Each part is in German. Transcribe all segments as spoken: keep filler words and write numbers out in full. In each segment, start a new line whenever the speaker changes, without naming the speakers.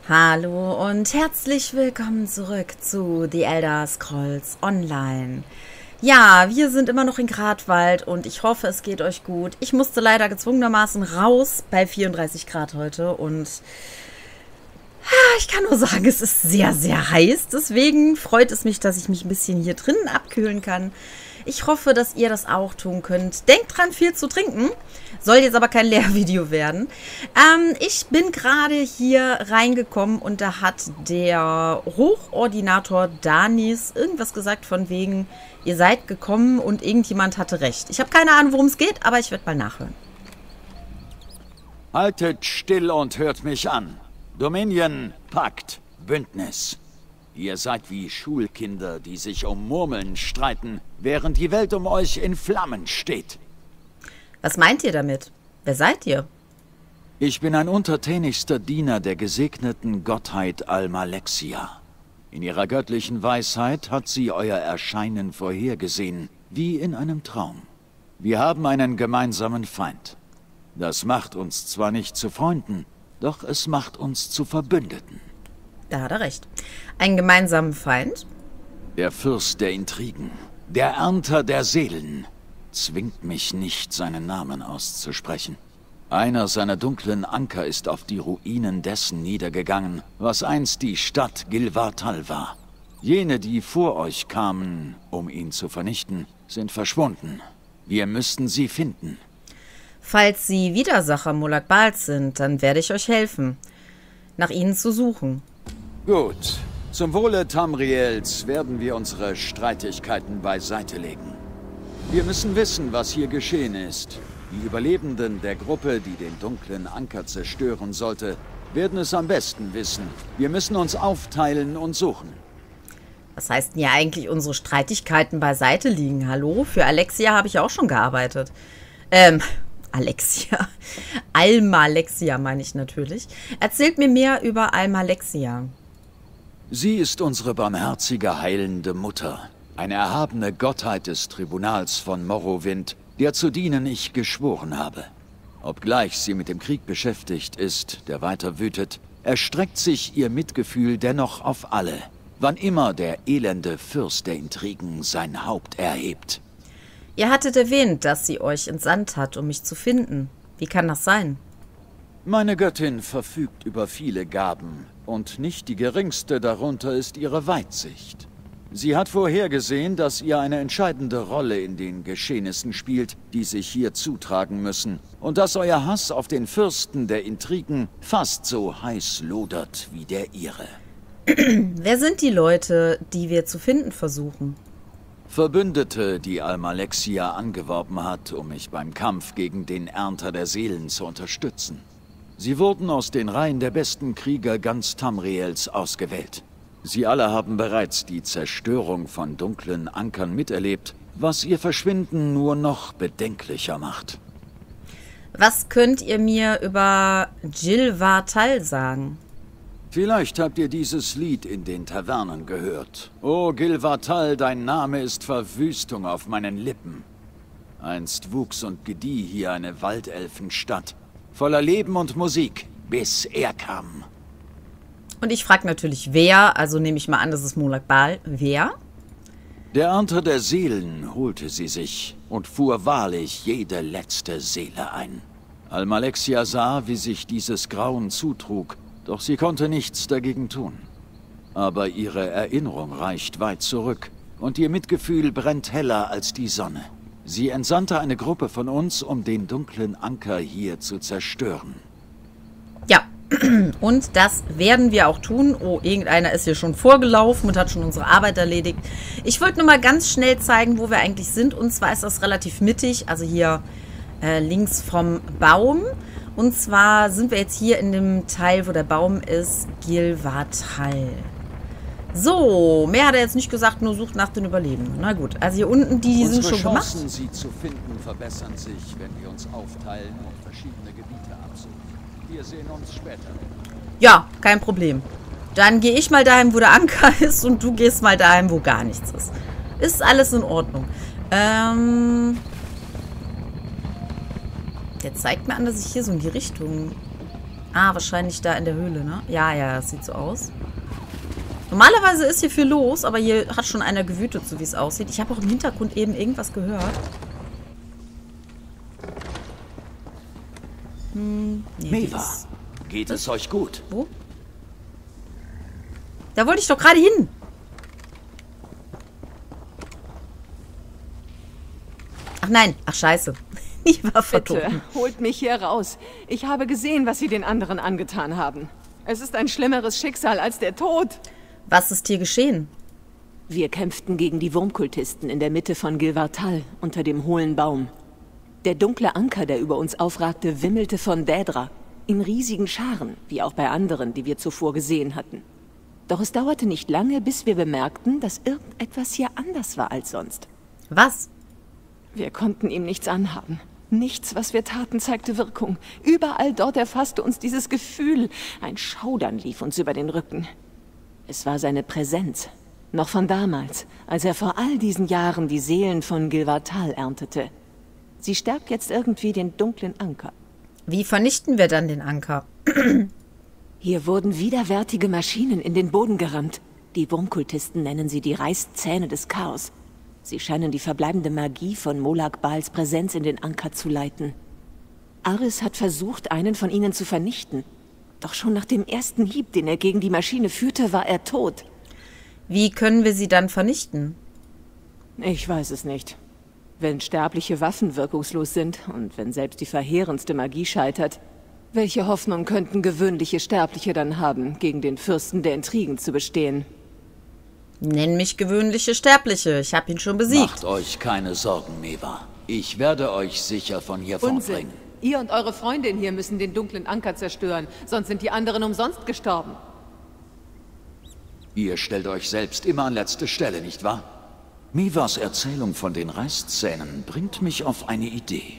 Hallo und herzlich willkommen zurück zu The Elder Scrolls Online. Ja, wir sind immer noch in Gradwald und ich hoffe, es geht euch gut. Ich musste leider gezwungenermaßen raus bei vierunddreißig Grad heute und ich kann nur sagen, es ist sehr, sehr heiß. Deswegen freut es mich, dass ich mich ein bisschen hier drinnen abkühlen kann. Ich hoffe, dass ihr das auch tun könnt. Denkt dran, viel zu trinken. Soll jetzt aber kein Lehrvideo werden. Ähm, ich bin gerade hier reingekommen und da hat der Hochordinator Danis irgendwas gesagt von wegen, ihr seid gekommen und irgendjemand hatte recht. Ich habe keine Ahnung, worum es geht, aber ich werde mal nachhören.
Haltet still und hört mich an. Dominion, Pakt, Bündnis. Ihr seid wie Schulkinder, die sich um Murmeln streiten, während die Welt um euch in Flammen steht.
Was meint ihr damit? Wer seid ihr?
Ich bin ein untertänigster Diener der gesegneten Gottheit Almalexia. In ihrer göttlichen Weisheit hat sie euer Erscheinen vorhergesehen, wie in einem Traum. Wir haben einen gemeinsamen Feind. Das macht uns zwar nicht zu Freunden, doch es macht uns zu Verbündeten.
Da hat er recht. Einen gemeinsamen Feind?
Der Fürst der Intrigen, der Ernter der Seelen, zwingt mich nicht, seinen Namen auszusprechen. Einer seiner dunklen Anker ist auf die Ruinen dessen niedergegangen, was einst die Stadt Gilvartal war. Jene, die vor euch kamen, um ihn zu vernichten, sind verschwunden. Wir müssten sie finden.
Falls Sie Widersacher Molag Bals sind, dann werde ich euch helfen, nach ihnen zu suchen.
Gut. Zum Wohle Tamriels werden wir unsere Streitigkeiten beiseite legen. Wir müssen wissen, was hier geschehen ist. Die Überlebenden der Gruppe, die den dunklen Anker zerstören sollte, werden es am besten wissen. Wir müssen uns aufteilen und suchen.
Was heißt denn ja eigentlich unsere Streitigkeiten beiseite liegen? Hallo? Für Alexia habe ich auch schon gearbeitet. Ähm, Alexia. Almalexia meine ich natürlich. Erzählt mir mehr über Almalexia.
Sie ist unsere barmherzige, heilende Mutter. Eine erhabene Gottheit des Tribunals von Morrowind, der zu dienen ich geschworen habe. Obgleich sie mit dem Krieg beschäftigt ist, der weiter wütet, erstreckt sich ihr Mitgefühl dennoch auf alle, wann immer der elende Fürst der Intrigen sein Haupt erhebt.
Ihr hattet erwähnt, dass sie euch entsandt hat, um mich zu finden. Wie kann das sein?
Meine Göttin verfügt über viele Gaben, und nicht die geringste darunter ist ihre Weitsicht. Sie hat vorhergesehen, dass ihr eine entscheidende Rolle in den Geschehnissen spielt, die sich hier zutragen müssen, und dass euer Hass auf den Fürsten der Intrigen fast so heiß lodert wie der ihre.
Wer sind die Leute, die wir zu finden versuchen?
Verbündete, die Almalexia angeworben hat, um mich beim Kampf gegen den Ernter der Seelen zu unterstützen. Sie wurden aus den Reihen der besten Krieger ganz Tamriels ausgewählt. Sie alle haben bereits die Zerstörung von dunklen Ankern miterlebt, was ihr Verschwinden nur noch bedenklicher macht.
Was könnt ihr mir über Gilvartal sagen?
Vielleicht habt ihr dieses Lied in den Tavernen gehört. O Gilvartal, dein Name ist Verwüstung auf meinen Lippen. Einst wuchs und gedieh hier eine Waldelfenstadt, voller Leben und Musik, bis er kam.
Und ich frage natürlich, wer, also nehme ich mal an, das ist Molag Bal. Wer?
Der Ernter der Seelen holte sie sich und fuhr wahrlich jede letzte Seele ein. Almalexia sah, wie sich dieses Grauen zutrug, doch sie konnte nichts dagegen tun. Aber ihre Erinnerung reicht weit zurück und ihr Mitgefühl brennt heller als die Sonne. Sie entsandte eine Gruppe von uns, um den dunklen Anker hier zu zerstören.
Ja, und das werden wir auch tun. Oh, irgendeiner ist hier schon vorgelaufen und hat schon unsere Arbeit erledigt. Ich wollte nur mal ganz schnell zeigen, wo wir eigentlich sind. Und zwar ist das relativ mittig, also hier äh, links vom Baum. Und zwar sind wir jetzt hier in dem Teil, wo der Baum ist, Gilvartal. So, mehr hat er jetzt nicht gesagt, nur sucht nach den Überlebenden. Na gut, also hier unten, die, die sind schon gemacht.
Unsere Chancen, sie zu finden, verbessern sich, wenn wir uns aufteilen und verschiedene Gebiete absuchen. Wir sehen uns später.
Ja, kein Problem. Dann gehe ich mal dahin, wo der Anker ist und du gehst mal dahin, wo gar nichts ist. Ist alles in Ordnung. Ähm... Der zeigt mir an, dass ich hier so in die Richtung Ah, wahrscheinlich da in der Höhle, ne? Ja, ja, das sieht so aus. Normalerweise ist hier viel los, aber hier hat schon einer gewütet, so wie es aussieht. Ich habe auch im Hintergrund eben irgendwas gehört. Hm, nee,
Maeva,
ist...
geht es euch gut?
Wo? Da wollte ich doch gerade hin. Ach nein, ach scheiße. Ich war vertobt.
Bitte, holt mich hier raus. Ich habe gesehen, was sie den anderen angetan haben. Es ist ein schlimmeres Schicksal als der Tod.
Was ist hier geschehen?
Wir kämpften gegen die Wurmkultisten in der Mitte von Gilvartal, unter dem hohlen Baum. Der dunkle Anker, der über uns aufragte, wimmelte von Daedra. In riesigen Scharen, wie auch bei anderen, die wir zuvor gesehen hatten. Doch es dauerte nicht lange, bis wir bemerkten, dass irgendetwas hier anders war als sonst.
Was?
Wir konnten ihm nichts anhaben. Nichts, was wir taten, zeigte Wirkung. Überall dort erfasste uns dieses Gefühl. Ein Schaudern lief uns über den Rücken. Es war seine Präsenz. Noch von damals, als er vor all diesen Jahren die Seelen von Gilvartal erntete. Sie stärkt jetzt irgendwie den dunklen Anker.
Wie vernichten wir dann den Anker?
Hier wurden widerwärtige Maschinen in den Boden gerammt. Die Wurmkultisten nennen sie die Reißzähne des Chaos. Sie scheinen die verbleibende Magie von Molag Bals Präsenz in den Anker zu leiten. Aris hat versucht, einen von ihnen zu vernichten. Doch schon nach dem ersten Hieb, den er gegen die Maschine führte, war er tot.
Wie können wir sie dann vernichten?
Ich weiß es nicht. Wenn sterbliche Waffen wirkungslos sind und wenn selbst die verheerendste Magie scheitert, welche Hoffnung könnten gewöhnliche Sterbliche dann haben, gegen den Fürsten der Intrigen zu bestehen?
Nenn mich gewöhnliche Sterbliche. Ich habe ihn schon besiegt.
Macht euch keine Sorgen, Maeva. Ich werde euch sicher von hier fortbringen.
Ihr und eure Freundin hier müssen den dunklen Anker zerstören, sonst sind die anderen umsonst gestorben.
Ihr stellt euch selbst immer an letzte Stelle, nicht wahr? Maevas Erzählung von den Reißzähnen bringt mich auf eine Idee.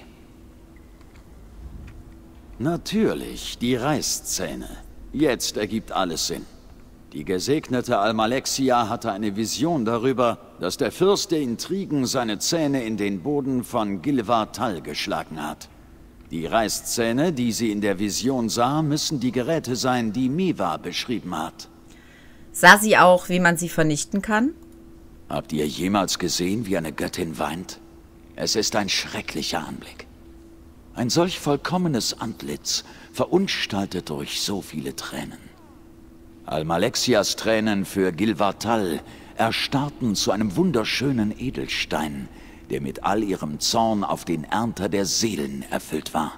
Natürlich, die Reißzähne. Jetzt ergibt alles Sinn. Die gesegnete Almalexia hatte eine Vision darüber, dass der Fürst der Intrigen seine Zähne in den Boden von Gilvartal geschlagen hat. Die Reißzähne, die sie in der Vision sah, müssen die Geräte sein, die Maeva beschrieben hat.
Sah sie auch, wie man sie vernichten kann?
Habt ihr jemals gesehen, wie eine Göttin weint? Es ist ein schrecklicher Anblick. Ein solch vollkommenes Antlitz, verunstaltet durch so viele Tränen. Almalexias Tränen für Gilvartal erstarrten zu einem wunderschönen Edelstein, der mit all ihrem Zorn auf den Ernter der Seelen erfüllt war.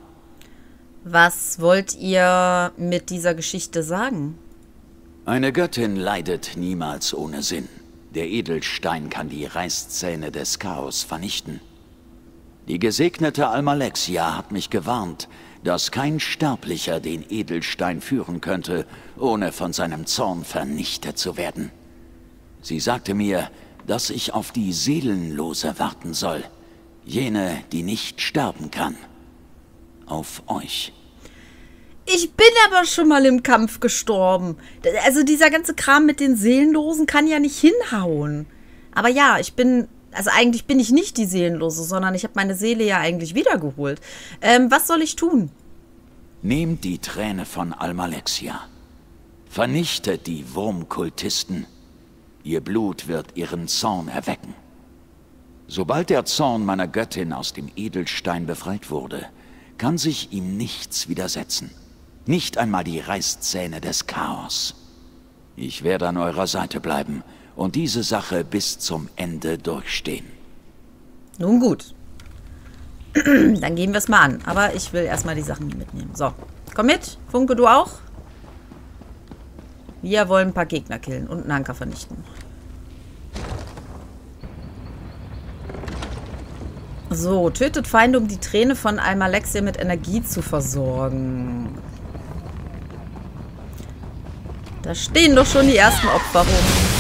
Was wollt ihr mit dieser Geschichte sagen?
Eine Göttin leidet niemals ohne Sinn. Der Edelstein kann die Reißzähne des Chaos vernichten. Die gesegnete Almalexia hat mich gewarnt, dass kein Sterblicher den Edelstein führen könnte, ohne von seinem Zorn vernichtet zu werden. Sie sagte mir, dass ich auf die Seelenlose warten soll, jene, die nicht sterben kann. Auf euch.
Ich bin aber schon mal im Kampf gestorben. Also dieser ganze Kram mit den Seelenlosen kann ja nicht hinhauen. Aber ja, ich bin... Also eigentlich bin ich nicht die Seelenlose, sondern ich habe meine Seele ja eigentlich wiedergeholt. Ähm, was soll ich tun?
Nehmt die Träne von Almalexia. Vernichtet die Wurmkultisten. Ihr Blut wird ihren Zorn erwecken. Sobald der Zorn meiner Göttin aus dem Edelstein befreit wurde, kann sich ihm nichts widersetzen. Nicht einmal die Reißzähne des Chaos. Ich werde an eurer Seite bleiben und diese Sache bis zum Ende durchstehen.
Nun gut. Dann gehen wir es mal an. Aber ich will erstmal die Sachen hier mitnehmen. So, komm mit. Funke, du auch? Wir wollen ein paar Gegner killen und einen Anker vernichten. So, tötet Feinde, um die Träne von Almalexia mit Energie zu versorgen. Da stehen doch schon die ersten Opfer rum.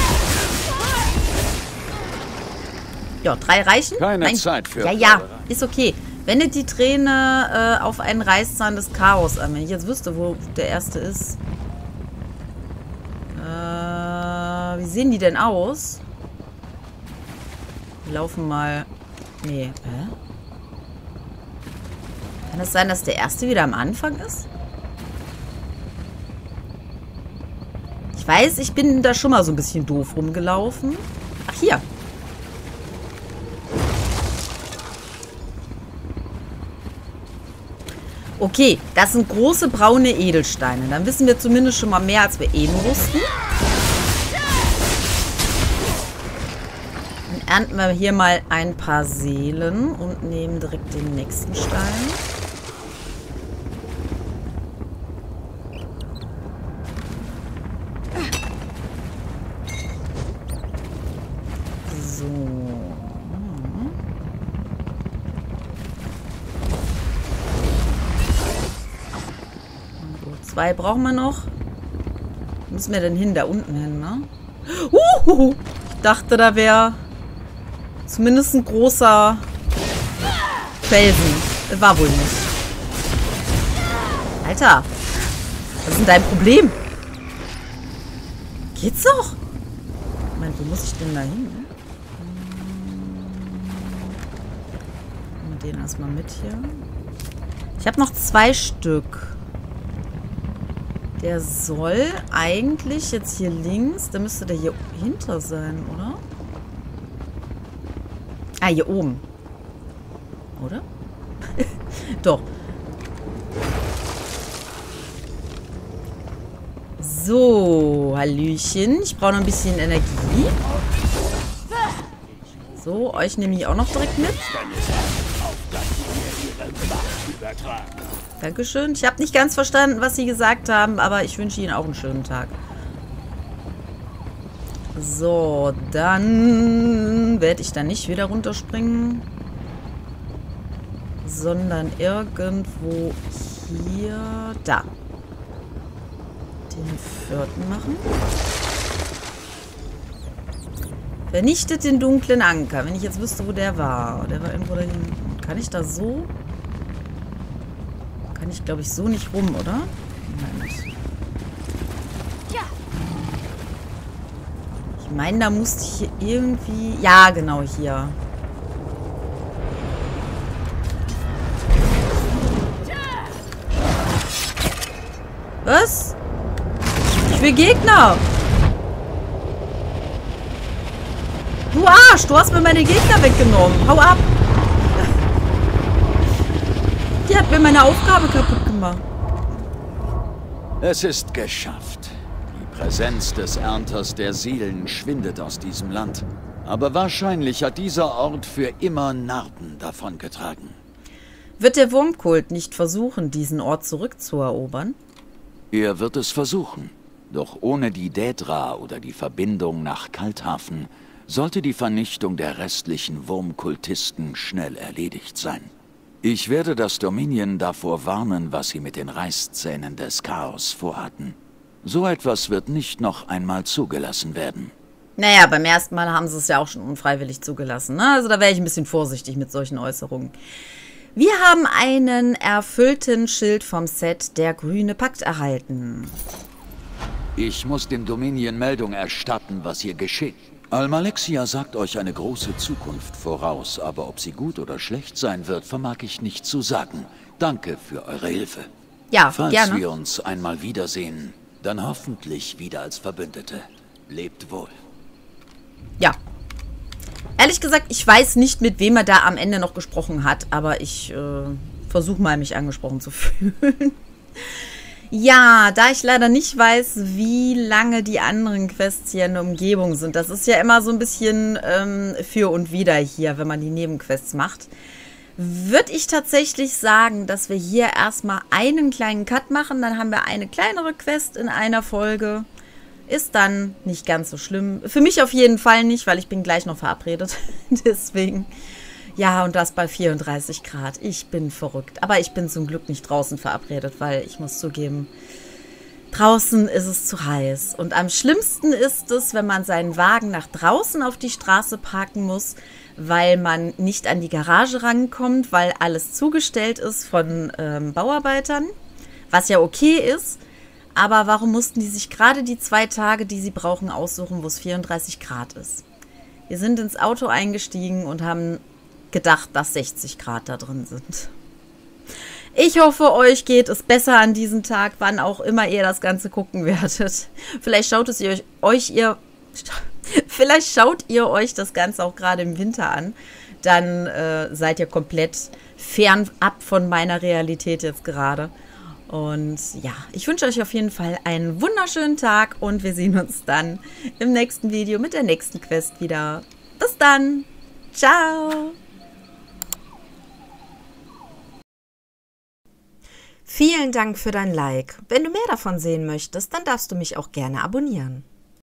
Ja, drei reichen?
Keine
Nein.
Zeit für...
Ja, ja, ist okay. Wendet die Träne äh, auf einen Reißzahn des Chaos an. Wenn ich jetzt wüsste, wo der erste ist. Äh, wie sehen die denn aus? Wir laufen mal... Nee, hä? Kann es sein, dass der erste wieder am Anfang ist? Ich weiß, ich bin da schon mal so ein bisschen doof rumgelaufen. Ach, hier. Okay, das sind große braune Edelsteine. Dann wissen wir zumindest schon mal mehr, als wir eben wussten. Dann ernten wir hier mal ein paar Seelen und nehmen direkt den nächsten Stein. So. Zwei brauchen wir noch. Wo müssen wir denn hin? Da unten hin, ne? Uhuhu. Ich dachte, da wäre zumindest ein großer Felsen. War wohl nicht. Alter. Was ist denn dein Problem? Geht's doch? Moment, wo muss ich denn da hin? Nehmen wir den erstmal mit hier. Ich habe noch zwei Stück. Der soll eigentlich jetzt hier links, da müsste der hier hinter sein, oder? Ah, hier oben. Oder? Doch. So, Hallöchen. Ich brauche noch ein bisschen Energie. So, euch nehme ich auch noch direkt mit. Dankeschön. Ich habe nicht ganz verstanden, was Sie gesagt haben, aber ich wünsche Ihnen auch einen schönen Tag. So, dann werde ich da nicht wieder runterspringen, sondern irgendwo hier, da. Den vierten machen. Vernichtet den dunklen Anker. Wenn ich jetzt wüsste, wo der war. Der war irgendwo da hinten. Kann ich da so... Kann ich, glaube ich, so nicht rum, oder? Moment. Ich meine, da musste ich hier irgendwie... Ja, genau, hier. Was? Ich will Gegner! Du Arsch, du hast mir meine Gegner weggenommen. Hau ab! Die hat mir meine Aufgabe kaputt gemacht.
Es ist geschafft. Die Präsenz des Ernters der Seelen schwindet aus diesem Land. Aber wahrscheinlich hat dieser Ort für immer Narben davongetragen.
Wird der Wurmkult nicht versuchen, diesen Ort zurückzuerobern?
Er wird es versuchen. Doch ohne die Daedra oder die Verbindung nach Kalthafen sollte die Vernichtung der restlichen Wurmkultisten schnell erledigt sein. Ich werde das Dominion davor warnen, was sie mit den Reißzähnen des Chaos vorhatten. So etwas wird nicht noch einmal zugelassen werden.
Naja, beim ersten Mal haben sie es ja auch schon unfreiwillig zugelassen, ne? Also da wäre ich ein bisschen vorsichtig mit solchen Äußerungen. Wir haben einen erfüllten Schild vom Set Der Grüne Pakt erhalten.
Ich muss dem Dominion Meldung erstatten, was hier geschieht. Almalexia sagt euch eine große Zukunft voraus, aber ob sie gut oder schlecht sein wird, vermag ich nicht zu sagen. Danke für eure Hilfe.
Ja,
Falls
gerne.
wir uns einmal wiedersehen, dann hoffentlich wieder als Verbündete. Lebt wohl.
Ja. Ehrlich gesagt, ich weiß nicht, mit wem er da am Ende noch gesprochen hat, aber ich äh, versuche mal, mich angesprochen zu fühlen. Ja, da ich leider nicht weiß, wie lange die anderen Quests hier in der Umgebung sind. Das ist ja immer so ein bisschen ähm, für und wider hier, wenn man die Nebenquests macht. Würde ich tatsächlich sagen, dass wir hier erstmal einen kleinen Cut machen. Dann haben wir eine kleinere Quest in einer Folge. Ist dann nicht ganz so schlimm. Für mich auf jeden Fall nicht, weil ich bin gleich noch verabredet. Deswegen... Ja, und das bei vierunddreißig Grad. Ich bin verrückt. Aber ich bin zum Glück nicht draußen verabredet, weil ich muss zugeben, draußen ist es zu heiß. Und am schlimmsten ist es, wenn man seinen Wagen nach draußen auf die Straße parken muss, weil man nicht an die Garage rankommt, weil alles zugestellt ist von ähm, Bauarbeitern. Was ja okay ist. Aber warum mussten die sich gerade die zwei Tage, die sie brauchen, aussuchen, wo es vierunddreißig Grad ist? Wir sind ins Auto eingestiegen und haben gedacht, dass sechzig Grad da drin sind. Ich hoffe, euch geht es besser an diesem Tag, wann auch immer ihr das Ganze gucken werdet. Vielleicht schaut es ihr euch, euch ihr, vielleicht schaut ihr euch das Ganze auch gerade im Winter an. Dann äh, seid ihr komplett fernab von meiner Realität jetzt gerade. Und ja, ich wünsche euch auf jeden Fall einen wunderschönen Tag und wir sehen uns dann im nächsten Video mit der nächsten Quest wieder. Bis dann. Ciao. Vielen Dank für dein Like. Wenn du mehr davon sehen möchtest, dann darfst du mich auch gerne abonnieren.